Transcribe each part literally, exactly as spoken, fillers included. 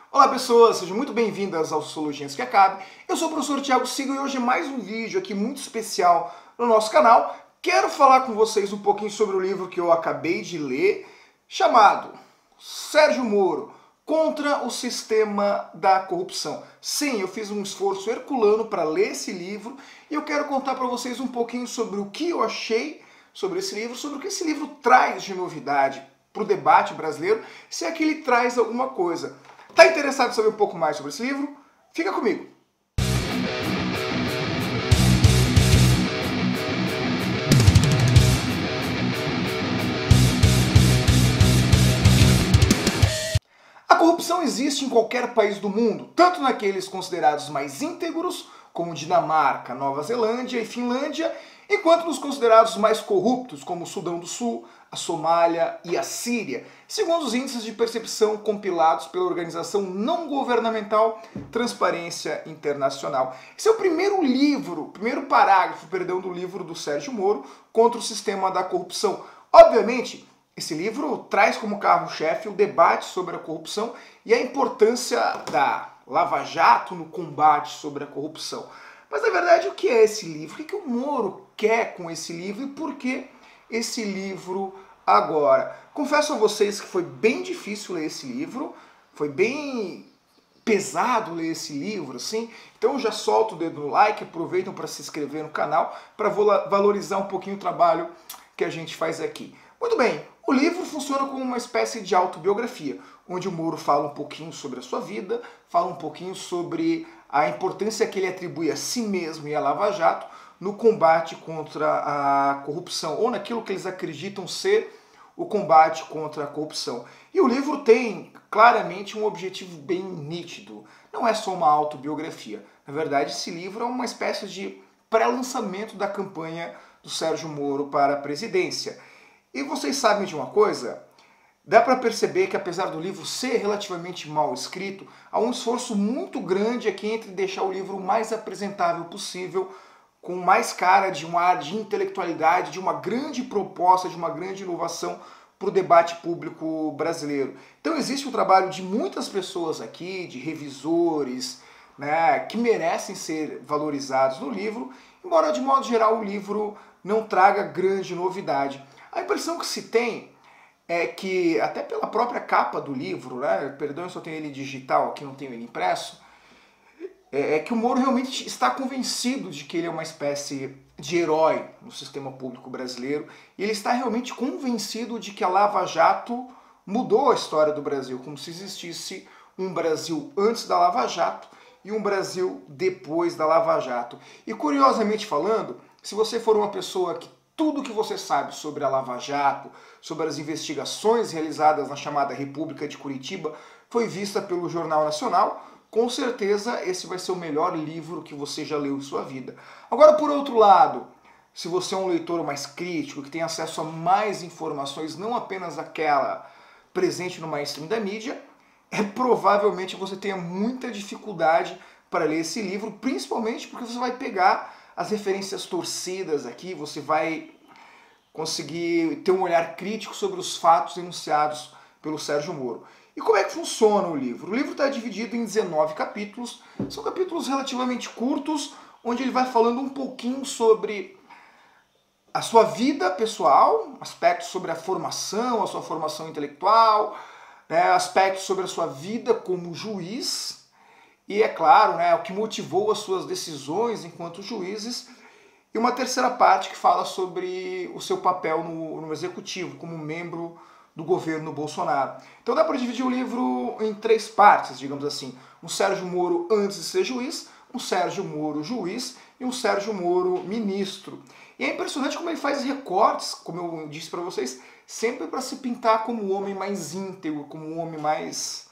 Olá pessoas, sejam muito bem-vindas ao Sociologia que Acabe. Eu sou o professor Thiago Sigo e hoje é mais um vídeo aqui muito especial no nosso canal. Quero falar com vocês um pouquinho sobre o livro que eu acabei de ler, chamado Sérgio Moro, Contra o Sistema da Corrupção. Sim, eu fiz um esforço herculano para ler esse livro e eu quero contar para vocês um pouquinho sobre o que eu achei sobre esse livro, sobre o que esse livro traz de novidade para o debate brasileiro, se é que ele traz alguma coisa. Tá interessado em saber um pouco mais sobre esse livro? Fica comigo! A corrupção existe em qualquer país do mundo, tanto naqueles considerados mais íntegros, como Dinamarca, Nova Zelândia e Finlândia, enquanto nos considerados mais corruptos, como o Sudão do Sul, a Somália e a Síria, segundo os índices de percepção compilados pela organização não governamental Transparência Internacional. Esse é o primeiro livro, primeiro parágrafo, perdão, do livro do Sérgio Moro contra o sistema da corrupção. Obviamente, esse livro traz como carro-chefe o debate sobre a corrupção e a importância da Lava Jato no combate sobre a corrupção. Mas, na verdade, o que é esse livro? O que o Moro quer com esse livro e por que esse livro agora? Confesso a vocês que foi bem difícil ler esse livro, foi bem pesado ler esse livro, assim. Então já solto o dedo no like, aproveitam para se inscrever no canal para valorizar um pouquinho o trabalho que a gente faz aqui. Muito bem, o livro funciona como uma espécie de autobiografia, onde o Moro fala um pouquinho sobre a sua vida, fala um pouquinho sobre a importância que ele atribui a si mesmo e à Lava Jato no combate contra a corrupção, ou naquilo que eles acreditam ser o combate contra a corrupção. E o livro tem claramente um objetivo bem nítido. Não é só uma autobiografia. Na verdade, esse livro é uma espécie de pré-lançamento da campanha do Sérgio Moro para a presidência. E vocês sabem de uma coisa? Dá para perceber que, apesar do livro ser relativamente mal escrito, há um esforço muito grande aqui entre deixar o livro o mais apresentável possível, com mais cara de um ar de intelectualidade, de uma grande proposta, de uma grande inovação para o debate público brasileiro. Então existe um trabalho de muitas pessoas aqui, de revisores, né, que merecem ser valorizados no livro, embora de modo geral o livro não traga grande novidade. A impressão que se tem é que, até pela própria capa do livro, né, perdão, eu só tenho ele digital, aqui não tenho ele impresso, é que o Moro realmente está convencido de que ele é uma espécie de herói no sistema público brasileiro, e ele está realmente convencido de que a Lava Jato mudou a história do Brasil, como se existisse um Brasil antes da Lava Jato e um Brasil depois da Lava Jato. E curiosamente falando, se você for uma pessoa que tudo que você sabe sobre a Lava Jato, sobre as investigações realizadas na chamada República de Curitiba, foi vista pelo Jornal Nacional, com certeza esse vai ser o melhor livro que você já leu em sua vida. Agora, por outro lado, se você é um leitor mais crítico, que tem acesso a mais informações, não apenas aquela presente no mainstream da mídia, é provavelmente você tenha muita dificuldade para ler esse livro, principalmente porque você vai pegar as referências torcidas aqui, você vai conseguir ter um olhar crítico sobre os fatos enunciados pelo Sérgio Moro. E como é que funciona o livro? O livro está dividido em dezenove capítulos, são capítulos relativamente curtos, onde ele vai falando um pouquinho sobre a sua vida pessoal, aspectos sobre a formação, a sua formação intelectual, né, aspectos sobre a sua vida como juiz, e é claro, né, o que motivou as suas decisões enquanto juízes, e uma terceira parte que fala sobre o seu papel no, no executivo, como membro do governo Bolsonaro. Então dá para dividir o livro em três partes, digamos assim. Um Sérgio Moro antes de ser juiz, um Sérgio Moro juiz e um Sérgio Moro ministro. E é impressionante como ele faz recortes, como eu disse para vocês, sempre para se pintar como o homem mais íntegro, como o homem mais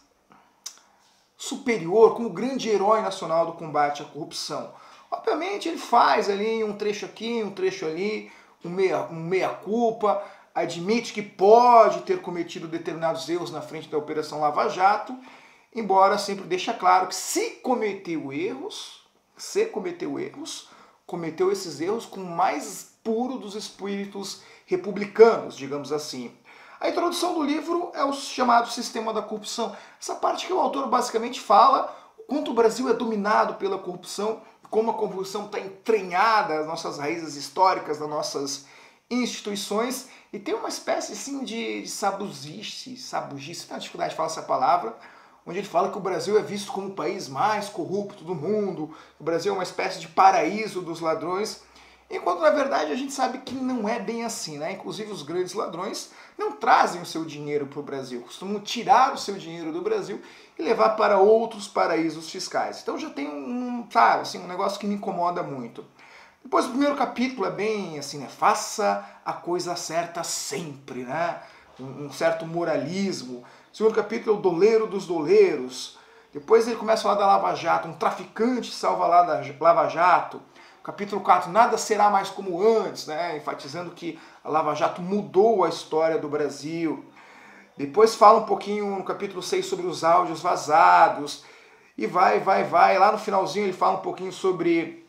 superior, como o grande herói nacional do combate à corrupção. Obviamente ele faz ali um trecho aqui, um trecho ali, um meia, um meia-culpa, admite que pode ter cometido determinados erros na frente da Operação Lava Jato, embora sempre deixa claro que se cometeu erros, se cometeu erros, cometeu esses erros com o mais puro dos espíritos republicanos, digamos assim. A introdução do livro é o chamado Sistema da Corrupção. Essa parte que o autor basicamente fala o quanto o Brasil é dominado pela corrupção, como a corrupção está entranhada nas nossas raízes históricas, nas nossas instituições, e tem uma espécie assim de, de sabugice, sabugice, tem dificuldade de falar essa palavra, onde ele fala que o Brasil é visto como o país mais corrupto do mundo, o Brasil é uma espécie de paraíso dos ladrões, enquanto na verdade a gente sabe que não é bem assim, né? Inclusive os grandes ladrões não trazem o seu dinheiro para o Brasil, costumam tirar o seu dinheiro do Brasil e levar para outros paraísos fiscais. Então já tem um, tá, assim, um negócio que me incomoda muito. Depois o primeiro capítulo é bem assim, né? Faça a coisa certa sempre, né? Um, um certo moralismo. O segundo capítulo é o doleiro dos doleiros. Depois ele começa a falar da Lava Jato, um traficante salva lá da Lava Jato. Capítulo quatro, nada será mais como antes, né? Enfatizando que a Lava Jato mudou a história do Brasil. Depois fala um pouquinho no capítulo seis sobre os áudios vazados. E vai, vai, vai. Lá no finalzinho ele fala um pouquinho sobre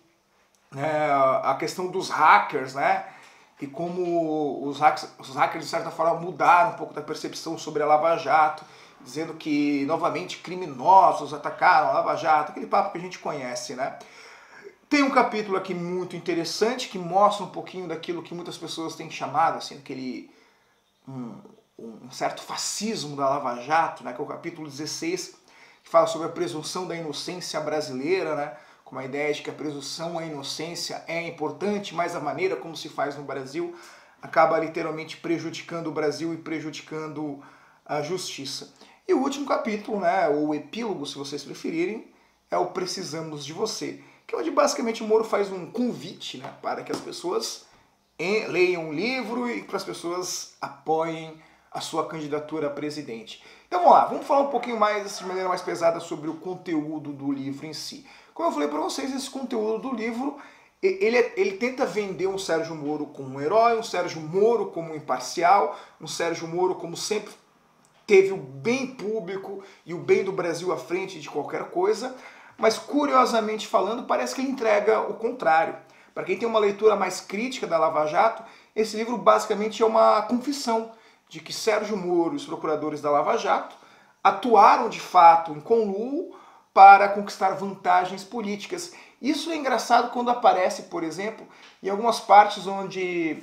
é, a questão dos hackers, né? E como os hackers, os hackers, de certa forma, mudaram um pouco da percepção sobre a Lava Jato, dizendo que, novamente, criminosos atacaram a Lava Jato, aquele papo que a gente conhece, né? Tem um capítulo aqui muito interessante que mostra um pouquinho daquilo que muitas pessoas têm chamado, assim, aquele um, um certo fascismo da Lava Jato, né? Que é o capítulo dezesseis, que fala sobre a presunção da inocência brasileira, né? Com a ideia de que a presunção à inocência é importante, mas a maneira como se faz no Brasil acaba literalmente prejudicando o Brasil e prejudicando a justiça. E o último capítulo, né, ou epílogo, se vocês preferirem, é o Precisamos de Você, que é onde basicamente o Moro faz um convite, né, para que as pessoas leiam um livro e para as pessoas apoiem a sua candidatura a presidente. Então vamos lá, vamos falar um pouquinho mais, de maneira mais pesada, sobre o conteúdo do livro em si. Como eu falei para vocês, esse conteúdo do livro, ele, ele tenta vender um Sérgio Moro como um herói, um Sérgio Moro como um imparcial, um Sérgio Moro como sempre teve o bem público e o bem do Brasil à frente de qualquer coisa, mas curiosamente falando, parece que ele entrega o contrário. Para quem tem uma leitura mais crítica da Lava Jato, esse livro basicamente é uma confissão de que Sérgio Moro e os procuradores da Lava Jato atuaram de fato em conluio para conquistar vantagens políticas. Isso é engraçado quando aparece, por exemplo, em algumas partes onde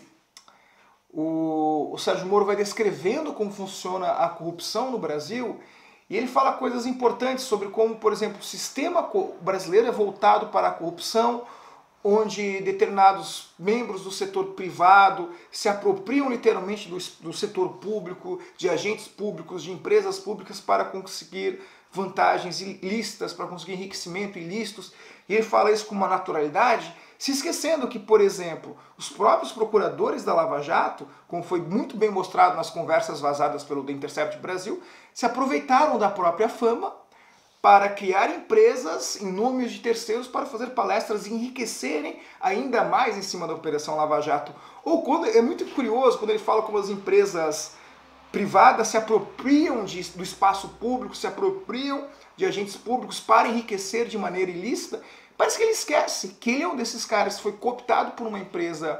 o, o Sérgio Moro vai descrevendo como funciona a corrupção no Brasil, e ele fala coisas importantes sobre como, por exemplo, o sistema brasileiro é voltado para a corrupção, onde determinados membros do setor privado se apropriam literalmente do, do setor público, de agentes públicos, de empresas públicas para conseguir vantagens ilícitas, para conseguir enriquecimento ilícitos, e ele fala isso com uma naturalidade, se esquecendo que, por exemplo, os próprios procuradores da Lava Jato, como foi muito bem mostrado nas conversas vazadas pelo The Intercept Brasil, se aproveitaram da própria fama para criar empresas em nome de terceiros para fazer palestras e enriquecerem ainda mais em cima da Operação Lava Jato. Ou quando, é muito curioso quando ele fala como as empresas privadas se apropriam de, do espaço público, se apropriam de agentes públicos para enriquecer de maneira ilícita. Parece que ele esquece que ele é um desses caras que foi cooptado por uma empresa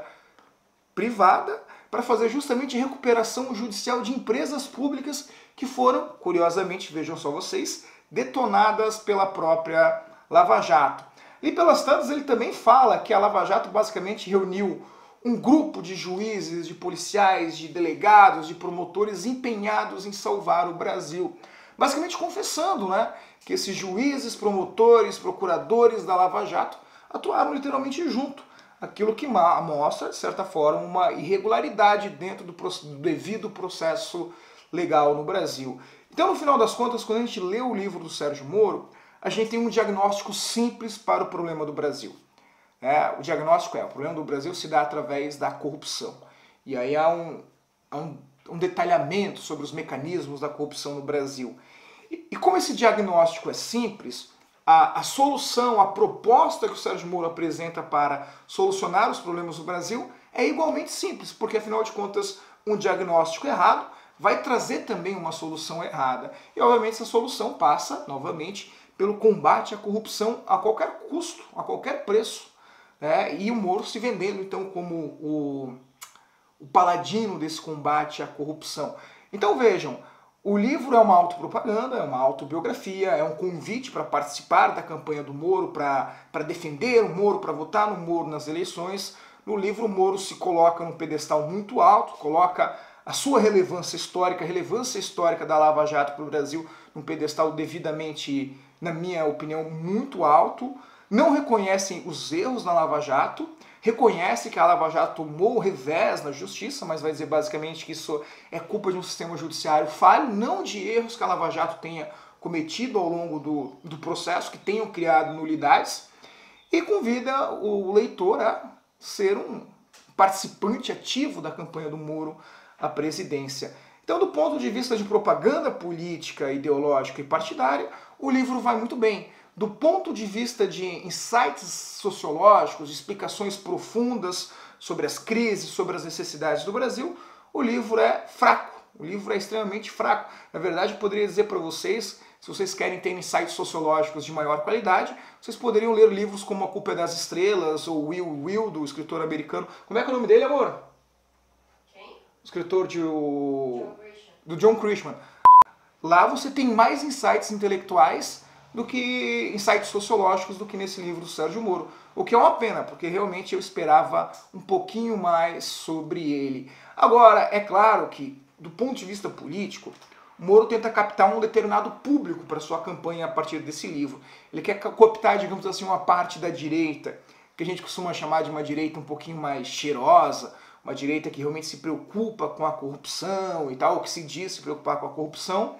privada para fazer justamente recuperação judicial de empresas públicas que foram, curiosamente, vejam só vocês, detonadas pela própria Lava Jato. E pelas tantas ele também fala que a Lava Jato basicamente reuniu um grupo de juízes, de policiais, de delegados, de promotores empenhados em salvar o Brasil. Basicamente confessando, né, que esses juízes, promotores, procuradores da Lava Jato atuaram literalmente junto. Aquilo que mostra, de certa forma, uma irregularidade dentro do, do devido processo legal no Brasil. Então, no final das contas, quando a gente lê o livro do Sérgio Moro, a gente tem um diagnóstico simples para o problema do Brasil. É, o diagnóstico é, o problema do Brasil se dá através da corrupção. E aí há um, há um, um detalhamento sobre os mecanismos da corrupção no Brasil. E, e como esse diagnóstico é simples, a, a solução, a proposta que o Sérgio Moro apresenta para solucionar os problemas do Brasil é igualmente simples, porque afinal de contas, um diagnóstico errado vai trazer também uma solução errada. E obviamente essa solução passa, novamente, pelo combate à corrupção a qualquer custo, a qualquer preço. Né? E o Moro se vendendo então como o, o paladino desse combate à corrupção. Então vejam, o livro é uma autopropaganda, é uma autobiografia, é um convite para participar da campanha do Moro, para defender o Moro, para votar no Moro nas eleições. No livro, o Moro se coloca num pedestal muito alto, coloca a sua relevância histórica, a relevância histórica da Lava Jato para o Brasil num pedestal devidamente, na minha opinião, muito alto. Não reconhecem os erros na Lava Jato, reconhece que a Lava Jato tomou o revés na justiça, mas vai dizer basicamente que isso é culpa de um sistema judiciário falho, não de erros que a Lava Jato tenha cometido ao longo do, do processo, que tenham criado nulidades, e convida o leitor a ser um participante ativo da campanha do Moro à presidência. Então, do ponto de vista de propaganda política, ideológica e partidária, o livro vai muito bem. Do ponto de vista de insights sociológicos, explicações profundas sobre as crises, sobre as necessidades do Brasil, o livro é fraco. O livro é extremamente fraco. Na verdade, eu poderia dizer para vocês, se vocês querem ter insights sociológicos de maior qualidade, vocês poderiam ler livros como A Culpa é das Estrelas, ou Will Will, do escritor americano. Como é que é o nome dele, amor? Quem? O escritor de o... John Grisham. do John Grisham. Lá você tem mais insights intelectuais do que insights sociológicos do que nesse livro do Sérgio Moro. O que é uma pena, porque realmente eu esperava um pouquinho mais sobre ele. Agora, é claro que, do ponto de vista político, Moro tenta captar um determinado público para sua campanha a partir desse livro. Ele quer cooptar, digamos assim, uma parte da direita, que a gente costuma chamar de uma direita um pouquinho mais cheirosa, uma direita que realmente se preocupa com a corrupção e tal, ou que se diz se preocupar com a corrupção.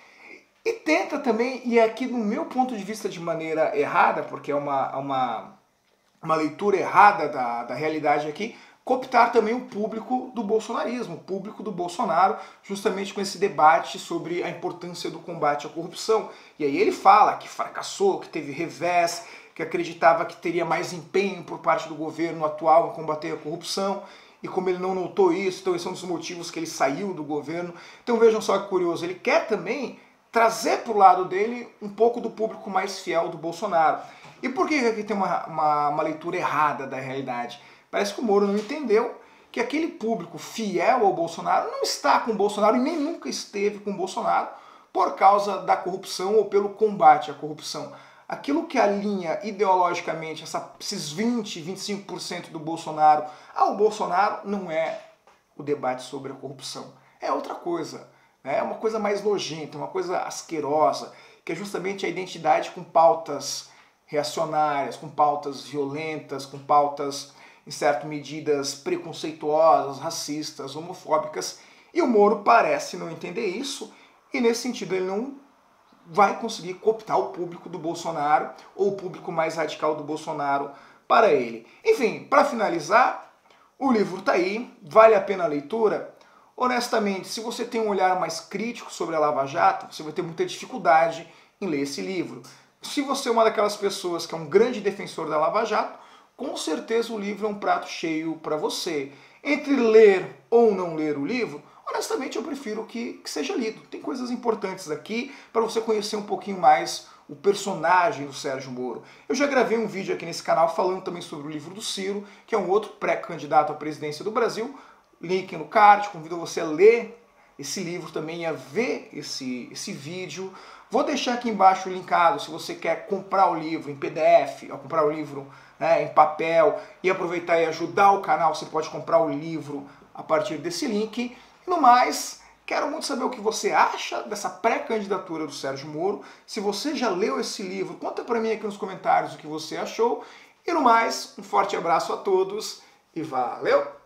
E tenta também, e aqui no meu ponto de vista de maneira errada, porque é uma, uma, uma leitura errada da, da realidade aqui, cooptar também o público do bolsonarismo, o público do Bolsonaro, justamente com esse debate sobre a importância do combate à corrupção. E aí ele fala que fracassou, que teve revés, que acreditava que teria mais empenho por parte do governo atual em combater a corrupção, e como ele não notou isso, então esse é um dos motivos que ele saiu do governo. Então vejam só que curioso, ele quer também trazer para o lado dele um pouco do público mais fiel do Bolsonaro. E por que aqui tem uma, uma, uma leitura errada da realidade? Parece que o Moro não entendeu que aquele público fiel ao Bolsonaro não está com o Bolsonaro e nem nunca esteve com o Bolsonaro por causa da corrupção ou pelo combate à corrupção. Aquilo que alinha ideologicamente essa, esses vinte, vinte e cinco por cento do Bolsonaro ao Bolsonaro não é o debate sobre a corrupção. É outra coisa. É uma coisa mais nojenta, uma coisa asquerosa, que é justamente a identidade com pautas reacionárias, com pautas violentas, com pautas, em certas medidas, preconceituosas, racistas, homofóbicas. E o Moro parece não entender isso, e nesse sentido ele não vai conseguir cooptar o público do Bolsonaro, ou o público mais radical do Bolsonaro, para ele. Enfim, para finalizar, o livro está aí, vale a pena a leitura. Honestamente, se você tem um olhar mais crítico sobre a Lava Jato, você vai ter muita dificuldade em ler esse livro. Se você é uma daquelas pessoas que é um grande defensor da Lava Jato, com certeza o livro é um prato cheio para você. Entre ler ou não ler o livro, honestamente eu prefiro que, que seja lido. Tem coisas importantes aqui para você conhecer um pouquinho mais o personagem do Sérgio Moro. Eu já gravei um vídeo aqui nesse canal falando também sobre o livro do Ciro, que é um outro pré-candidato à presidência do Brasil. Link no card, convido você a ler esse livro também, a ver esse, esse vídeo. Vou deixar aqui embaixo linkado, se você quer comprar o livro em P D F, ou comprar o livro, né, em papel, e aproveitar e ajudar o canal, você pode comprar o livro a partir desse link. E no mais, quero muito saber o que você acha dessa pré-candidatura do Sérgio Moro. Se você já leu esse livro, conta para mim aqui nos comentários o que você achou. E no mais, um forte abraço a todos e valeu!